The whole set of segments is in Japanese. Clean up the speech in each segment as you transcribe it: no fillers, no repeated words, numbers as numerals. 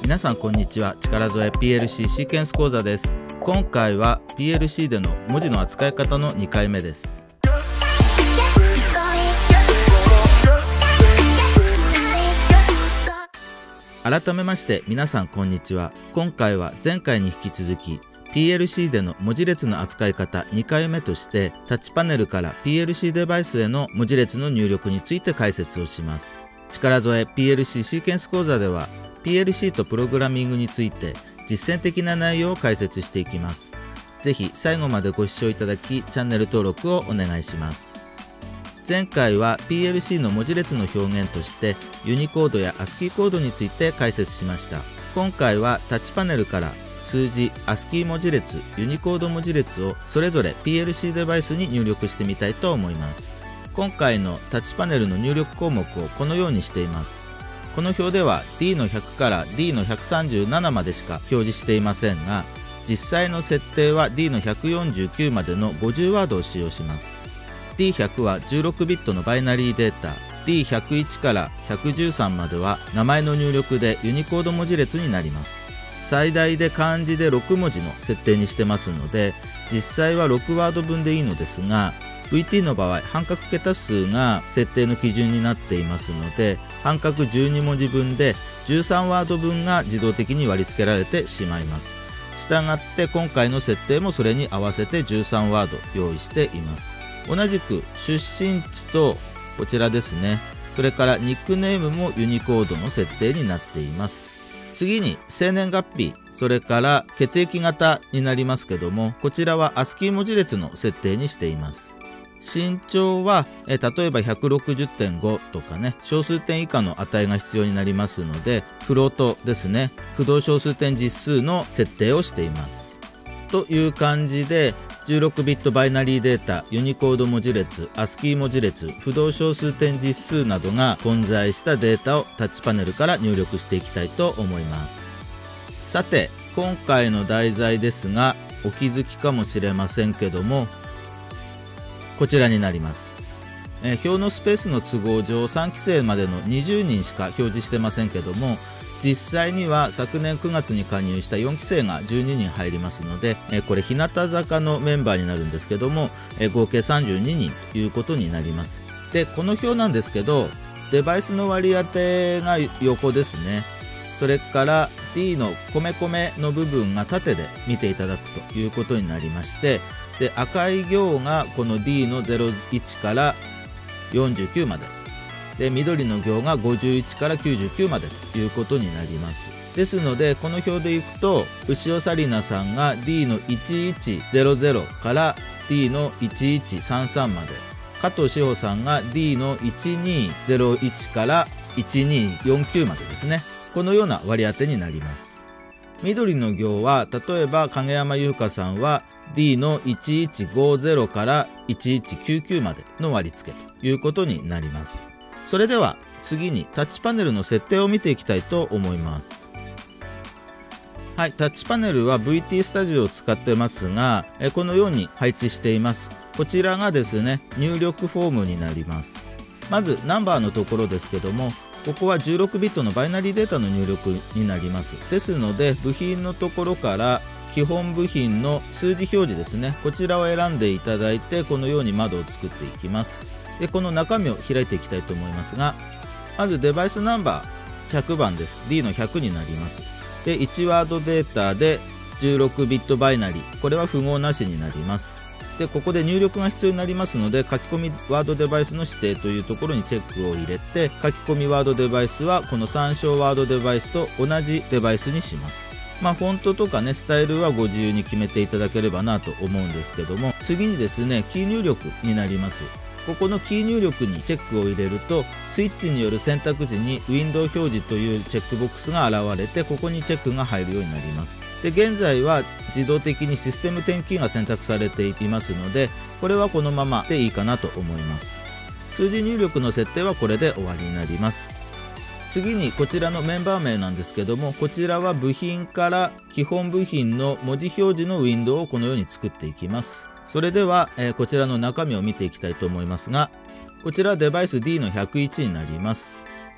皆さんこんにちは。力添え PLC シーケンス講座です。今回は PLC での文字の扱い方の2回目です。改めまして皆さんこんにちは。今回は前回に引き続き PLC での文字列の扱い方2回目としてタッチパネルから PLC デバイスへの文字列の入力について解説をします。力添え PLC シーケンス講座では PLC とプログラミングについて実践的な内容を解説していきます。ぜひ最後までご視聴いただきチャンネル登録をお願いします。前回は PLC の文字列の表現としてユニコードや ASCII コードについて解説しました。今回はタッチパネルから数字 ASCII 文字列、ユニコード文字列をそれぞれ PLC デバイスに入力してみたいと思います。今回のタッチパネルの入力項目をこのようにしています。この表では D の100から D の137までしか表示していませんが、実際の設定は D の149までの50ワードを使用します。D100 は16ビットのバイナリーデータ、D101 から113までは名前の入力でユニコード文字列になります。最大で漢字で6文字の設定にしてますので、実際は6ワード分でいいのですが、VT の場合半角桁数が設定の基準になっていますので、半角12文字分で13ワード分が自動的に割り付けられてしまいます。したがって今回の設定もそれに合わせて13ワード用意しています。同じく出身地とこちらですね、それからニックネームもユニコードの設定になっています。次に生年月日、それから血液型になりますけども、こちらは ASCII 文字列の設定にしています。身長は例えば 160.5 とかね、小数点以下の値が必要になりますので、フロートですね、不動小数点実数の設定をしています。という感じで16ビットバイナリーデータ、ユニコード文字列、ASCII 文字列、不動小数点実数などが混在したデータをタッチパネルから入力していきたいと思います。さて今回の題材ですが、お気づきかもしれませんけども、こちらになります。表のスペースの都合上3期生までの20人しか表示してませんけども、実際には昨年9月に加入した4期生が12人入りますので、これ日向坂のメンバーになるんですけども、合計32人ということになります。でこの表なんですけど、デバイスの割り当てが横ですね。それから D の米米の部分が縦で見ていただくということになりまして、で赤い行がこの D の01から49までで、緑の行が51から99までということになります。ですのでこの表でいくと、牛尾紗理奈さんが D の1100から D の1133まで、加藤志保さんが D の1201から1249までですね。このような割り当てになります。緑の行は例えば影山優香さんは D の1150から1199までの割り付けということになります。それでは次にタッチパネルの設定を見ていきたいと思います。はい、タッチパネルは VT スタジオを使ってますが、このように配置しています。こちらがですね、入力フォームになります。まずナンバーのところですけども、ここは16ビットのバイナリーデータの入力になります。ですので部品のところから基本部品の数字表示ですね、こちらを選んでいただいて、このように窓を作っていきます。でこの中身を開いていきたいと思いますが、まずデバイスナンバー100番です。 D の100になります。で1ワードデータで16ビットバイナリー、これは符号なしになります。でここで入力が必要になりますので、書き込みワードデバイスの指定というところにチェックを入れて、書き込みワードデバイスはこの参照ワードデバイスと同じデバイスにします。フォントとかね、スタイルはご自由に決めていただければなと思うんですけども、次にですね、キー入力になります。ここのキー入力にチェックを入れると、スイッチによる選択時にウィンドウ表示というチェックボックスが現れて、ここにチェックが入るようになります。で現在は自動的にシステム点キーが選択されていますので、これはこのままでいいかなと思います。数字入力の設定はこれで終わりになります。次にこちらのメンバー名なんですけども、こちらは部品から基本部品の文字表示のウィンドウをこのように作っていきます。それでは、こちらの中身を見ていきたいと思いますが、こちらはデバイス D の101になります。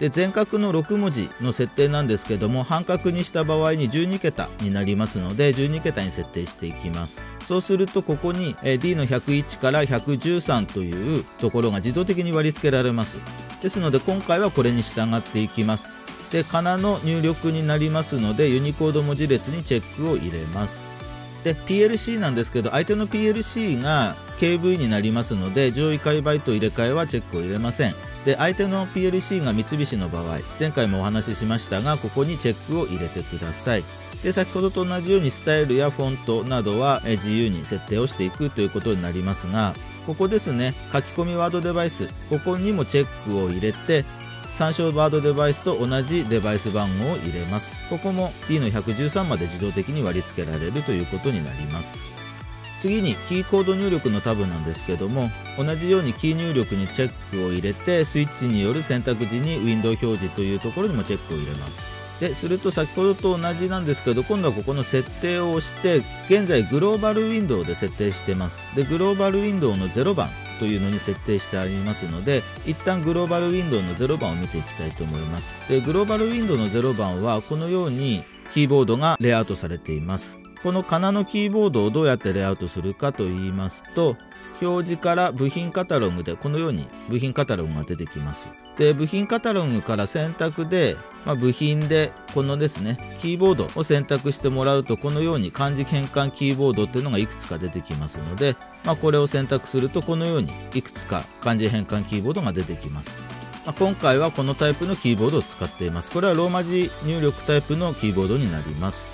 で全角の6文字の設定なんですけども、半角にした場合に12桁になりますので12桁に設定していきます。そうするとここに D の101から113というところが自動的に割り付けられます。ですので今回はこれに従っていきます。でかなの入力になりますのでユニコード文字列にチェックを入れます。で PLC なんですけど、相手の PLC が KV になりますので上位解バイト入れ替えはチェックを入れません。で相手の PLC が三菱の場合、前回もお話ししましたが、ここにチェックを入れてください。で先ほどと同じようにスタイルやフォントなどは自由に設定をしていくということになりますが、ここですね、書き込みワードデバイス、ここにもチェックを入れて参照ワードデバイスと同じデバイス番号を入れます。ここも D の113まで自動的に割り付けられるということになります。次にキーコード入力のタブなんですけども、同じようにキー入力にチェックを入れてスイッチによる選択時にウィンドウ表示というところにもチェックを入れます。ですると先ほどと同じなんですけど、今度はここの設定を押して現在グローバルウィンドウで設定してます。でグローバルウィンドウの0番というのに設定してありますので、一旦グローバルウィンドウの0番を見ていきたいと思います。でグローバルウィンドウの0番はこのようにキーボードがレイアウトされています。このかなのキーボードをどうやってレイアウトするかと言いますと、表示から部品カタログでこのように部品カタログが出てきます。で部品カタログから選択で、部品でこのですねキーボードを選択してもらうと、このように漢字変換キーボードっていうのがいくつか出てきますので、これを選択するとこのようにいくつか漢字変換キーボードが出てきます。今回はこのタイプのキーボードを使っています。これはローマ字入力タイプのキーボードになります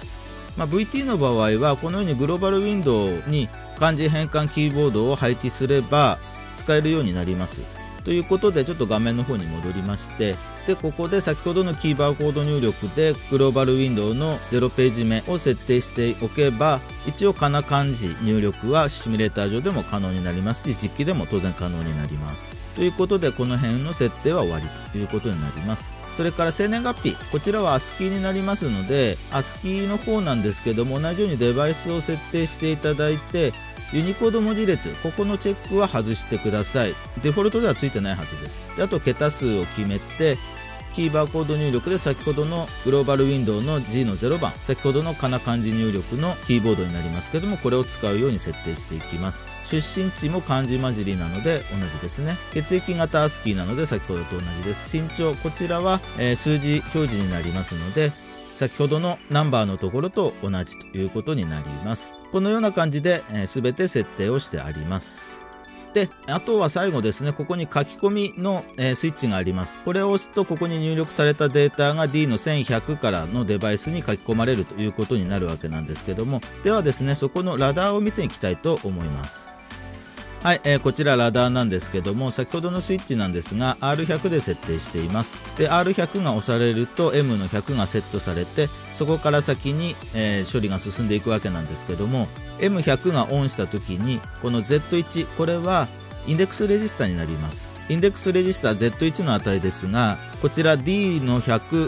。VT の場合はこのようにグローバルウィンドウに漢字変換キーボードを配置すれば使えるようになります。ということでちょっと画面の方に戻りまして、でここで先ほどのキーバーコード入力でグローバルウィンドウの0ページ目を設定しておけば、一応かな漢字入力はシミュレーター上でも可能になりますし、実機でも当然可能になります。ということでこの辺の設定は終わりということになります。それから生年月日、こちらは ASCII になりますので ASCII の方なんですけども、同じようにデバイスを設定していただいてユニコード文字列、ここのチェックは外してください。デフォルトではついてないはずです。であと桁数を決めてキーバーコード入力で先ほどのグローバルウィンドウの G の0番、先ほどのかな漢字入力のキーボードになりますけども、これを使うように設定していきます。出身地も漢字混じりなので同じですね。血液型ASCIIなので先ほどと同じです。身長、こちらは、数字表示になりますので先ほどのナンバーのところと同じということになります。このような感じで、全て設定をしてあります。であとは最後ですね、ここに書き込みの、スイッチがあります。これを押すとここに入力されたデータが D の1100からのデバイスに書き込まれるということになるわけなんですけども、ではですねそこのラダーを見ていきたいと思います。はい、こちらラダーなんですけども、先ほどのスイッチなんですが R100 で設定しています。で R100 が押されると M の100がセットされて、そこから先に、処理が進んでいくわけなんですけども、 M100 がオンした時にこの Z1、 これはインデックスレジスタになります。インデックスレジスタ Z1 の値ですが、こちら D の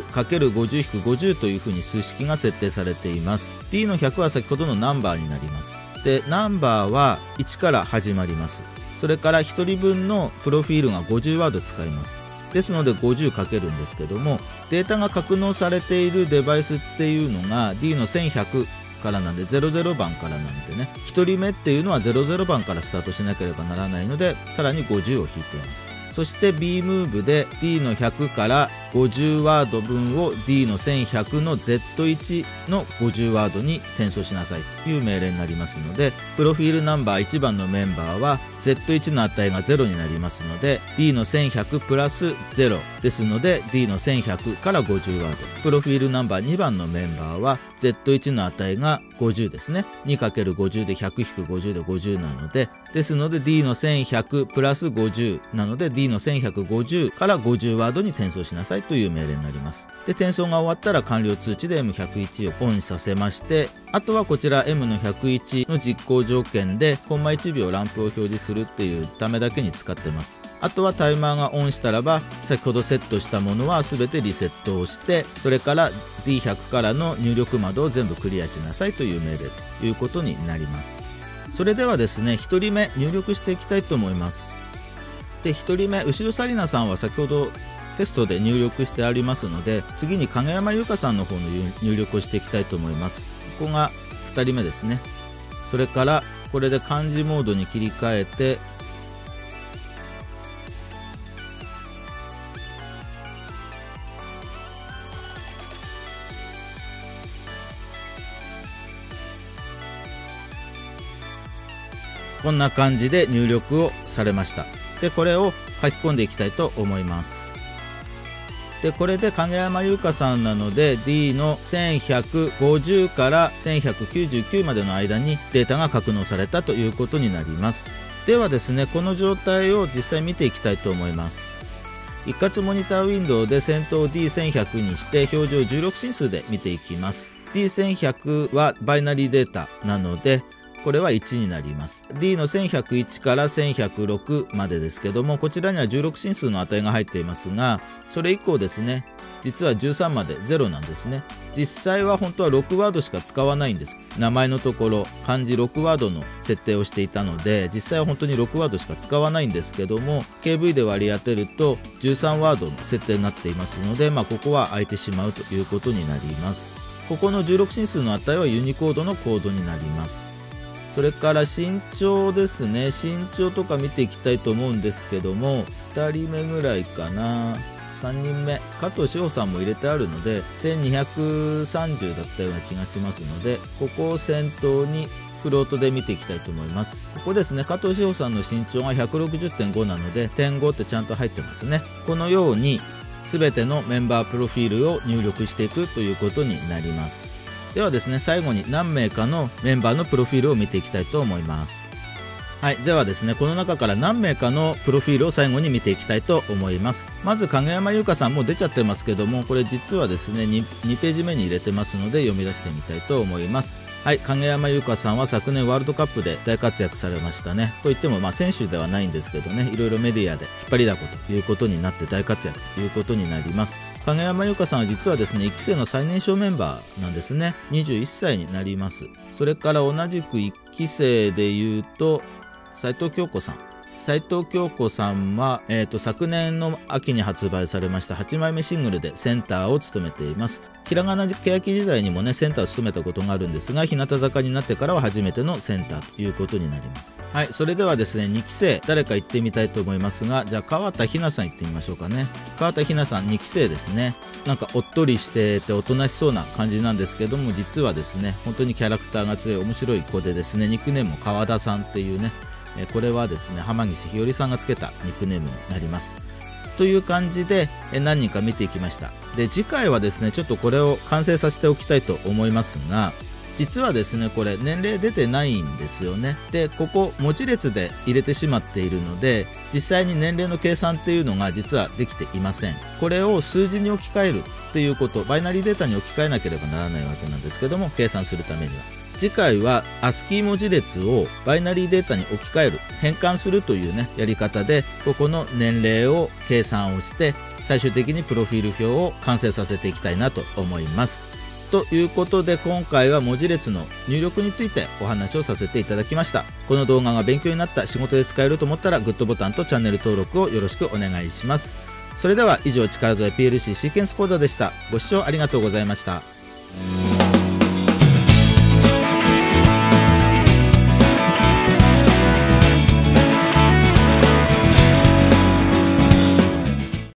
100×50-50 というふうに数式が設定されています。 D の100は先ほどのナンバーになります。でナンバーは1から始まります。それから1人分のプロフィールが50ワード使います。ですので50かけるんですけども、データが格納されているデバイスっていうのが D の1100からなんで00番からなんでね、1人目っていうのは00番からスタートしなければならないので、さらに50を引いています。そして B ムーブで D の100から50ワード分を D の1100の Z1 の50ワードに転送しなさいという命令になりますので、プロフィールナンバー1番のメンバーは Z1 の値が0になりますので D の1100プラス0ですので D の1100から50ワード。プロフィールナンバー2番のメンバーは Z1 の値が50ですね。 2×50 で 100-50 で50なので、ですので D の1100プラス50なので D の1150から50ワードに転送しなさいという命令になります。で転送が終わったら完了通知で M101 をオンさせまして、あとはこちら M の101の実行条件でコンマ1秒ランプを表示するっていうためだけに使ってます。あとはタイマーがオンしたらば先ほどセットしたものは全てリセットをして、それから D100 からの入力窓を全部クリアしなさいという命令ということになります。それではですね1人目入力していきたいと思います。で1人目後ろサリナさんは先ほどテストで入力してありますので、次に影山優香さんの方の入力をしていきたいと思います。ここが2人目ですね。それからこれで漢字モードに切り替えて、こんな感じで入力をされました。でこれを書き込んでいきたいと思います。でこれで影山優香さんなので D の1150から1199までの間にデータが格納されたということになります。ではですね、この状態を実際見ていきたいと思います。一括モニターウィンドウで先頭 D1100 にして表示を16進数で見ていきます。 D1100 はバイナリーデータなのでこれは1になります。 D の1101から1106までですけども、こちらには16進数の値が入っていますが、それ以降ですね、実は13まで0なんですね。実際は本当は6ワードしか使わないんです。名前のところ漢字6ワードの設定をしていたので、実際は本当に6ワードしか使わないんですけども、 KV で割り当てると13ワードの設定になっていますので、ここは空いてしまうということになります。ここの16進数の値はユニコードのコードになります。それから身長ですね。身長とか見ていきたいと思うんですけども、2人目ぐらいかな、3人目加藤志保さんも入れてあるので1230だったような気がしますので、ここを先頭にフロートで見ていきたいと思います。ここですね、加藤志保さんの身長が 160.5 なので点5ってちゃんと入ってますね。このように全てのメンバープロフィールを入力していくということになります。ではですね、最後に何名かのメンバーのプロフィールを見ていきたいと思います。はい、ではですね、この中から何名かのプロフィールを最後に見ていきたいと思います。まず影山優香さんも出ちゃってますけども、これ実はですね 2ページ目に入れてますので読み出してみたいと思います。はい、影山優香さんは昨年ワールドカップで大活躍されましたね。といっても選手ではないんですけどね、いろいろメディアで引っ張りだこということになって大活躍ということになります。影山優香さんは実はですね1期生の最年少メンバーなんですね。21歳になります。それから同じく1期生でいうと斉藤京子さん。斉藤京子さんは、昨年の秋に発売されました8枚目シングルでセンターを務めています。ひらがな欅時代にもねセンターを務めたことがあるんですが、日向坂になってからは初めてのセンターということになります。はい、それではですね2期生誰か行ってみたいと思いますが、じゃあ川田ひなさん行ってみましょうかね。川田ひなさん2期生ですね。なんかおっとりしてておとなしそうな感じなんですけども、実はですね本当にキャラクターが強い面白い子でですね、ニックネームも川田さんっていうね、これはですね浜岸ひよりさんがつけたニックネームになりますという感じで何人か見ていきました。で次回はですねちょっとこれを完成させておきたいと思いますが、実はですねこれ年齢出てないんですよね。でここ文字列で入れてしまっているので、実際に年齢の計算っていうのが実はできていません。これを数字に置き換えるっていうこと、バイナリーデータに置き換えなければならないわけなんですけども、計算するためには次回は ASCII 文字列をバイナリーデータに置き換える、変換するというねやり方で、ここの年齢を計算をして最終的にプロフィール表を完成させていきたいなと思います。ということで今回は文字列の入力についてお話をさせていただきました。この動画が勉強になった、仕事で使えると思ったらグッドボタンとチャンネル登録をよろしくお願いします。それでは以上、力添え PLC シーケンス講座でした。ご視聴ありがとうございました。